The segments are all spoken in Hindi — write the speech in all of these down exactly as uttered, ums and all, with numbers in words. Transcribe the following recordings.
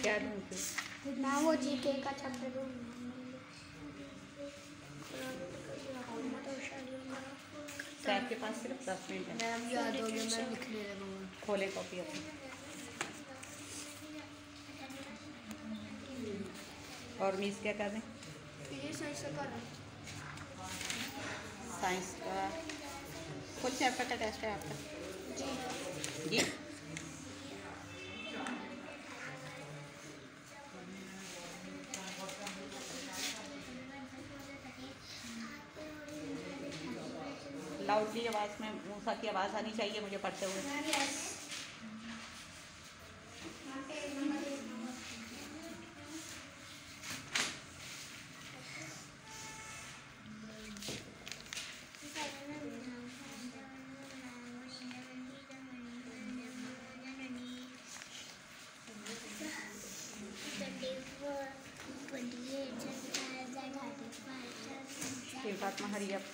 क्या दूँ ना वो जीके का चैप्टर दूँ सैफ के पास सिर्फ दस मिनट है। मैम याद हो गया, मैं लिखने लगा हूँ। खोले कॉपी अपनी। और मिस क्या कर रहे हैं? फिजिक्स साइंस का कर रहा हूँ। साइंस का कुछ चैप्टर का टेस्ट है आपका? जी जी लाउडली आवाज़ में मूसा की आवाज़ आनी चाहिए मुझे पढ़ते हुए। फातिमा हरी अप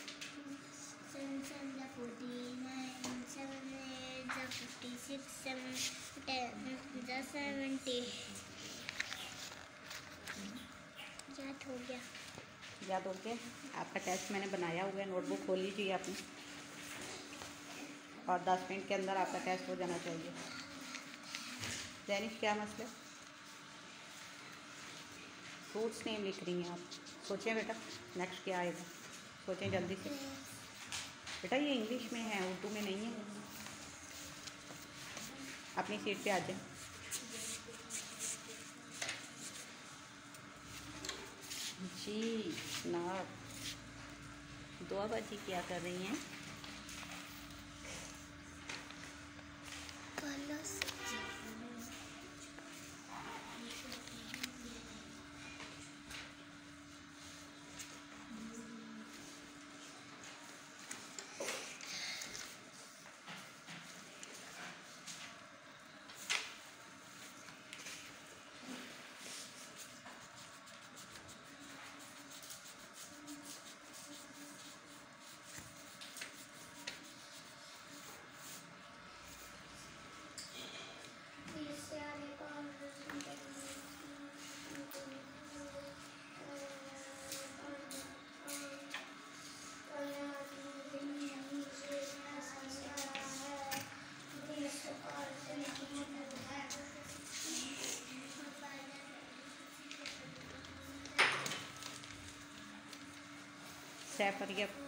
याद हो गया। याद हो गया। आपका टेस्ट मैंने बनाया हुआ है, नोटबुक खोल लीजिए आपने और दस मिनट के अंदर आपका टेस्ट हो जाना चाहिए। जैनिश क्या मसला? फ्रूट्स नेम लिख रही हैं आप। सोचें बेटा नेक्स्ट क्या आएगा, सोचें जल्दी से। बेटा ये इंग्लिश में है, उर्दू में नहीं है। अपनी सीट पे आ जाए। जी जनाब, दुआ बाजी क्या कर रही हैं? Saif hurry up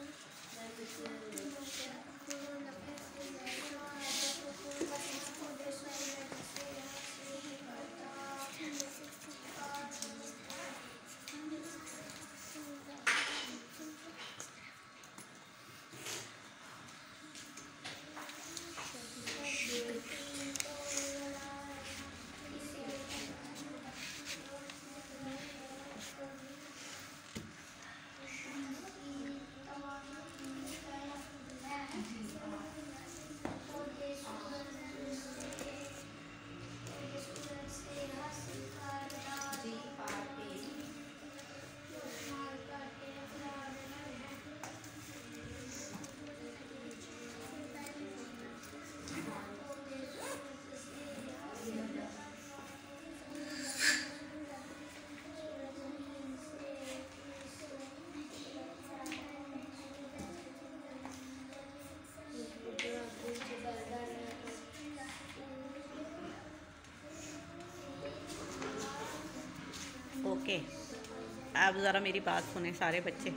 okay. आप ज़रा मेरी बात सुने सारे बच्चे।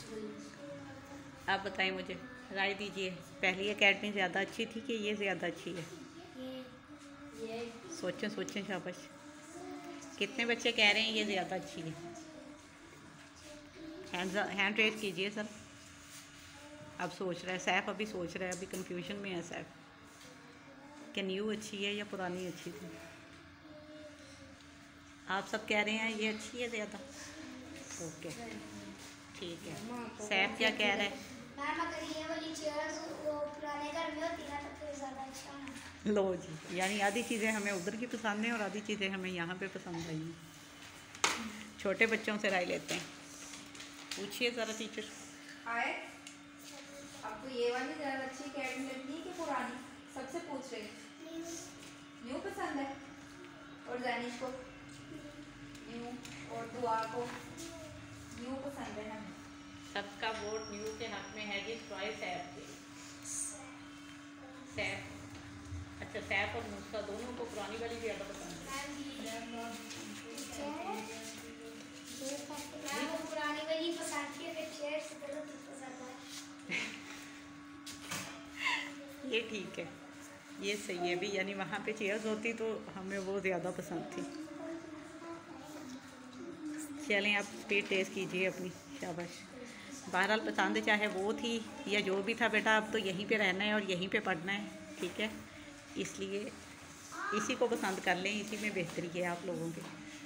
आप बताएं मुझे, राय दीजिए, पहली एकेडमी ज़्यादा अच्छी थी कि ये ज़्यादा अच्छी है? सोचें सोचें शाबाश। कितने बच्चे कह रहे हैं ये ज़्यादा अच्छी है? हैंड हैंड रेज कीजिए सर। अब सोच रहा है सैफ, अभी सोच रहा है, अभी कंफ्यूजन में है सैफ कि न्यू अच्छी है या पुरानी अच्छी थी। आप सब कह रहे हैं ये अच्छी है ज़्यादा। ओके ठीक है। सैफ क्या कह रहा है? मैम अगर ये वाली चेयर्स वो पुराने घर में होती ना तो फिर ज़्यादा अच्छा होना। लो जी, यानी आधी चीज़ें हमें उधर की पसंद है और आधी चीज़ें हमें यहाँ पे पसंद आई हैं। छोटे बच्चों से राय लेते हैं, पूछिए ज़रा टीचर। आए आपको ये वाली ज़्यादा अच्छी अकेडमी लगती है कि पुरानी? सबसे पूछ रहे न्यू पसंद है। और जैनिश को और दुआ को न्यू पसंद है हमें। सबका वोट न्यू के हक में है जी, ट्रॉय सैफ के। सैफ, अच्छा सैफ और मूसा दोनों को पुरानी वाली ज़्यादा पसंद है। पुरानी वाली पसंद थी, फिर चेयर से गलत पसंद है। ये ठीक है, ये सही है भी, यानी वहाँ पे चेयर्स होती तो हमें वो ज़्यादा पसंद थी। चलें आप स्पीड टेस्ट कीजिए अपनी, शाबाश। बहरहाल पसंद चाहे वो थी या जो भी था बेटा, अब तो यहीं पे रहना है और यहीं पे पढ़ना है, ठीक है। इसलिए इसी को पसंद कर लें, इसी में बेहतरी है आप लोगों की।